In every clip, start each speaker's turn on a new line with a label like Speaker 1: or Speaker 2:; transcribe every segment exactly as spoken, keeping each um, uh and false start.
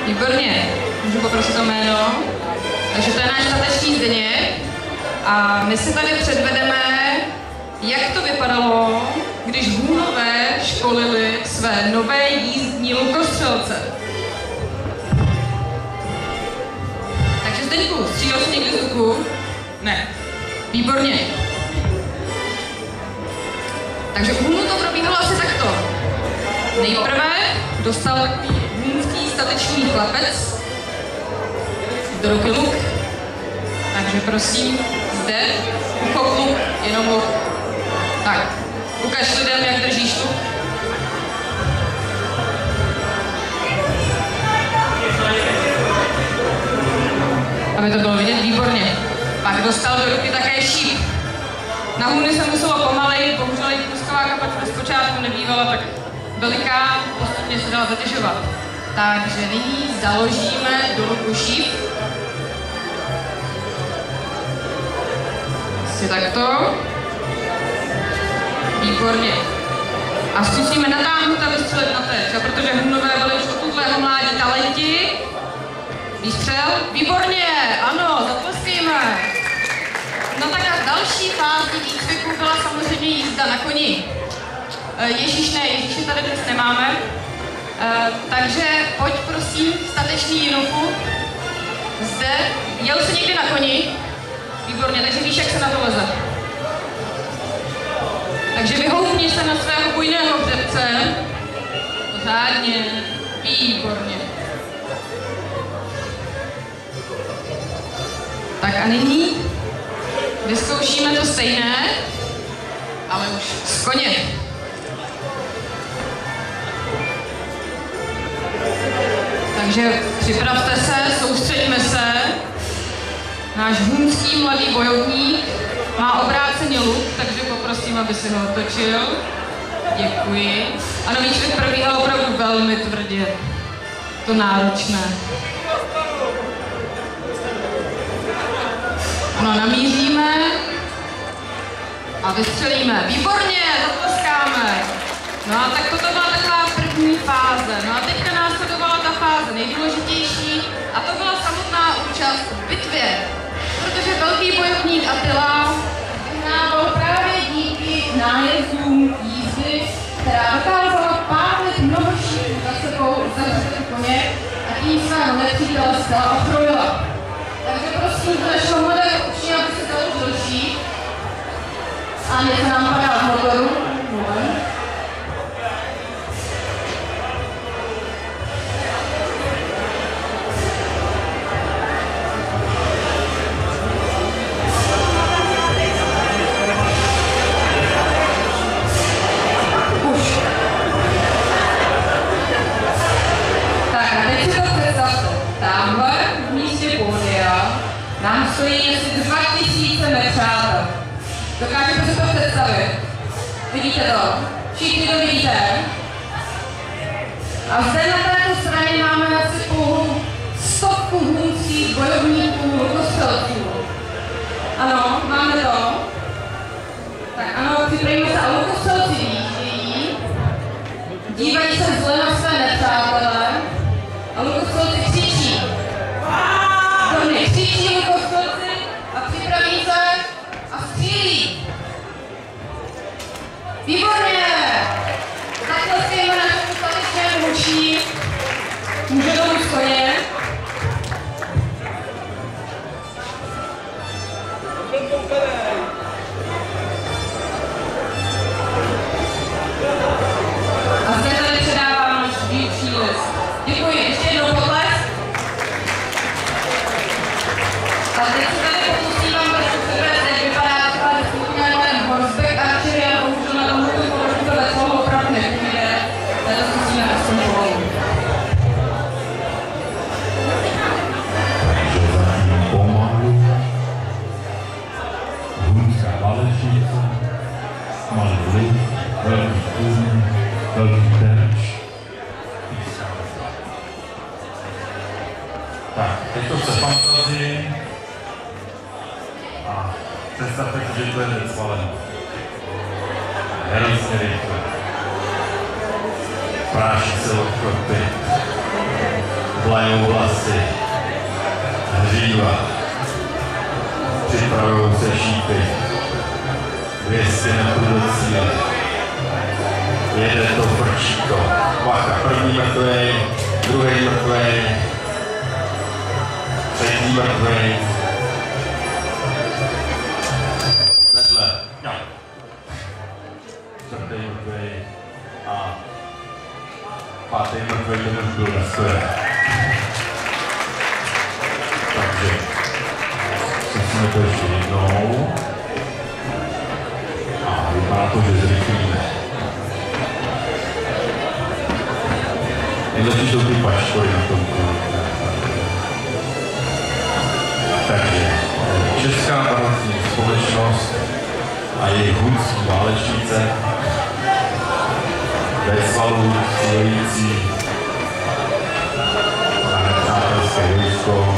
Speaker 1: Výborně, můžu poprosit o jméno. Takže to je náš stateční Zdeněk a my si tady předvedeme, jak to vypadalo, když Hůnové školili své nové jízdní lukostřelce. Takže Zdeňku, střílel jsi někdy z luku? Ne. Výborně. Takže u Hůnu to probíhalo asi takto. Nejprve dostal takový hůnský statečný chlapec do ruky luk. Takže prosím, zde, uchop luk, jenom luk. Tak, ukaž lidem, jak držíš luk. Aby to bylo vidět, výborně. Pak dostal do ruky také šíp. Na hůny se muselo pomaleji, bohužel i kusková kapacita zpočátku nebývala tak veliká, postupně se dala zatěžovat. Takže nyní založíme do luku šíp. Asi takto. Výborně. A zkusíme natáhnout a vystřelit na teď, protože Hůnové byli už od tuhlého mládí talenti. Výstřel? Výborně, ano, zatleskejme. No tak a další fází výcviku byla samozřejmě jízda na koni. Ježíš ne, Ježíše tady dnes nemáme. Takže pojď prosím, statečný Jinuchu. Zde, jel jsi někdy na koni? Výborně, takže víš, jak se na to leze. Takže vyhoupni se na svého bujného hřebce. Pořádně, výborně. Tak a nyní vyzkoušíme to stejné, ale už z koně. Takže připravte se, soustřeďme se. Náš hůnský mladý bojovník má obráceně luk, takže poprosím, aby si ho otočil. Děkuji. Ano, výcvik probíhal opravdu velmi tvrdě. To náročné. Ano, namíříme a vystřelíme. Výborně, zatleskáme. No a tak toto byla taková první fáze. No a teďka následovala ta fáze nejdůležitější a to byla samotná účast v bitvě. Protože velký bojovník Attila vyhrával právě díky nájezdům jízdy, která dokázala pálit mnoho šípů za sebou zavřet koně a tím svého nepřítele zcela ochrojila. Takže prosím do našeho mladého učně, aby se založil šíp. A něco nám padá v motoru. Nám stojí asi dva tisíce nepřátel. Dokážete si to představit? Vidíte to? Všichni to vidíte? A zde na této straně máme asi pouhou stovku hůnských bojovníků, lukostřelců. Ano, máme to. Tak ano, připravíme se a lukostřelci výjíždějí. Dívají se zle na své nepřátele. A lukostřelci křičí. Dobrý, křičí lukostřelci a připraví se a střílí. Výborně! Zatleskejme našemu statečnému muži. Může domů z koně. A zde tady předávám náš dílčí list. Děkuji, ještě jednou potlesk. A teď se tady pokusím vám trošku předvést, jak vypadá taková skupina jménem Horseback Archery a bohužel na tomto položku to ve slovo opravdu nepůjde. Tady to zkusíme aspoň pomalu.
Speaker 2: Pomalu. Hůnská válečnice, malý lid, velký kůň, velký terč. Tak, teď to se fantazii a představte si, že to je necvaleno. Hrozně rychle. Práší se od kopy. Plajou vlasy, hříva, připravujou se šípy, dvě stě metrů do cíle. Jede to frčíko, bacha, první mrtvej, druhý mrtvej, třetí mrtvej. Vedle, no. Čtvrtý mrtvej a pátý mrtvej, ten už byl na stoje. Takže zkusíme to ještě jednou. A vypadá to, že zrychlíme. Nejlepší jsou ty paškory na tom kruhu. Takže Česká barokní společnost a jejich hunský válečnice bez valů stojící na nepřátelské vojsko.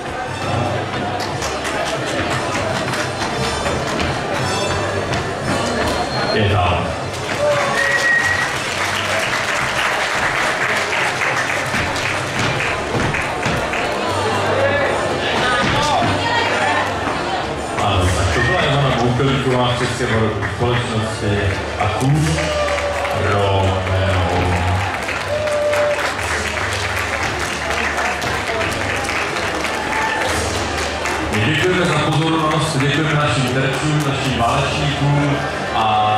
Speaker 2: Je dál. Ano, tak to byla Ivana Boukelíková, České barokní společnosti a kůž Romeo. My děkujeme za pozornost, děkujeme našim hercům, našim válečníkům a